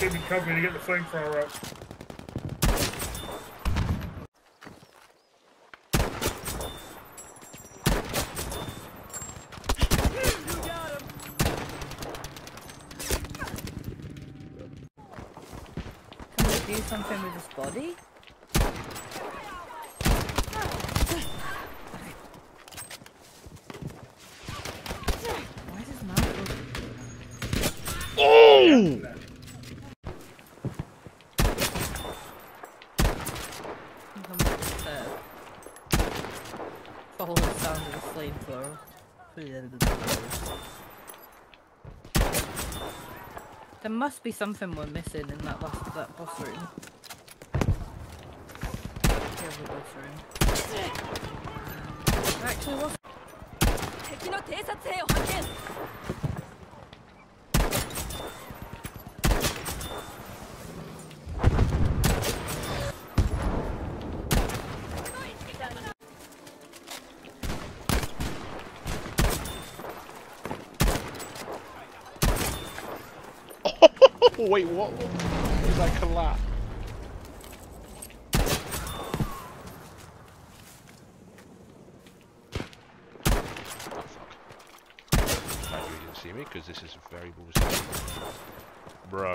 Keep me company to get the flamethrower up. Can we do something with his body? Why does his mouth look... Oh! Follow the sound of the flamethrower through the end of the doors. There must be something we're missing in that boss room. The other boss room. Actually, what's... Wait, what? Did that collapse? Oh fuck. Glad you didn't see me, because this is very bullshit. Bro.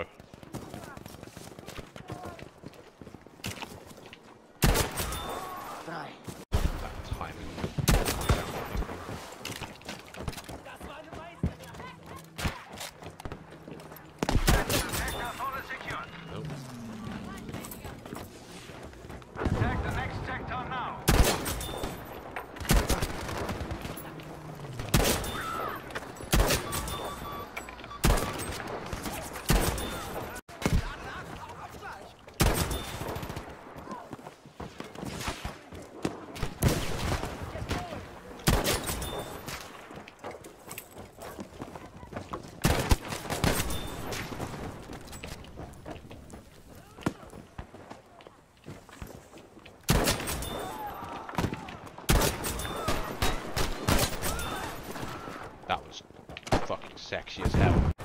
Right. That timing. That was fucking sexy as hell.